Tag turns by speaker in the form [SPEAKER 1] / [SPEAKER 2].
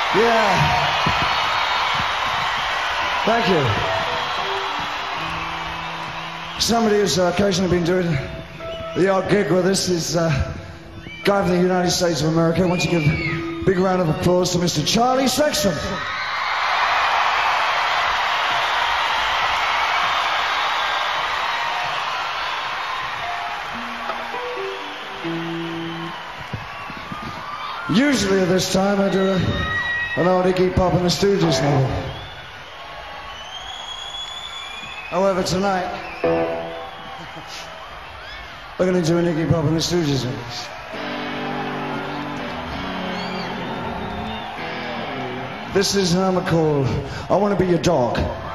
[SPEAKER 1] Yeah. Thank you. Somebody who's occasionally been doing the odd gig with us is a guy from the United States of America. I want you to give a big round of applause to Mr. Charlie Sexton. Usually at this time I do an old Iggy Pop and the Stooges novel. However, tonight we're going to do an Iggy Pop and the Stooges novel. This is a number called I Want to Be Your Dog.